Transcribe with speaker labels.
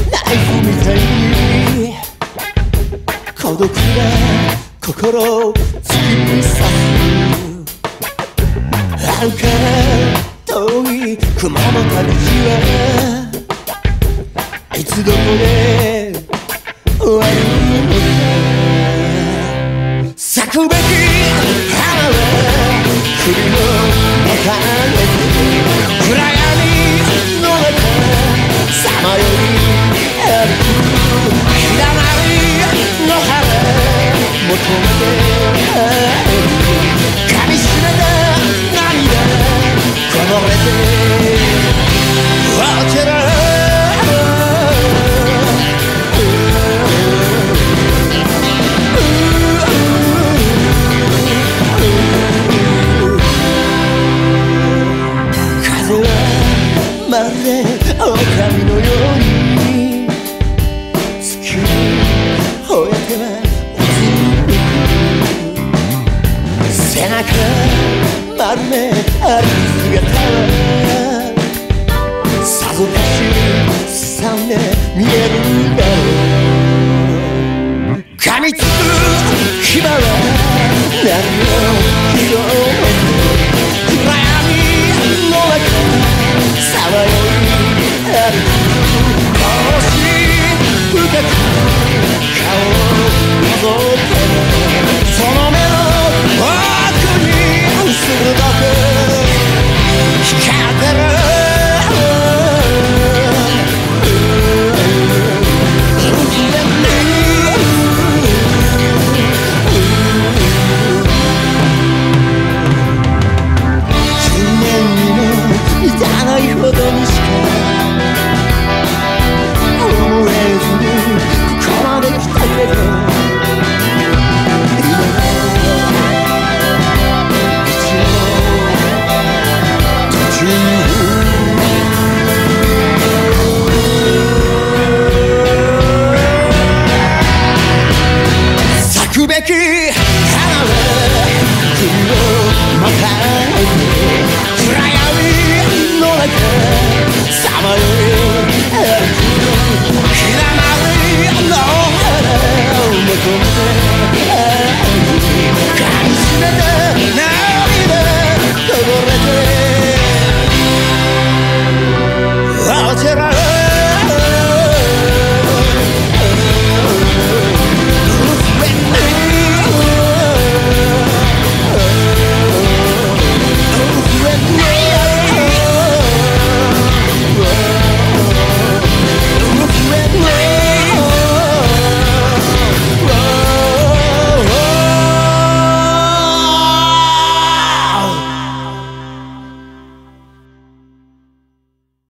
Speaker 1: ナイフみたいに孤独な心を突き刺す。遥か遠い熊本道はいつどこで終わるのか。咲くべき花は首の中へ暗闇の中さまよい歩く。ひだまりの花求めて帰る。噛みしめた涙こぼれて落ちる。まるで狼のように月に吠えてはうつむく。背中丸め歩く姿はさぞかしすさんで見えるだろう。噛みつく牙は何を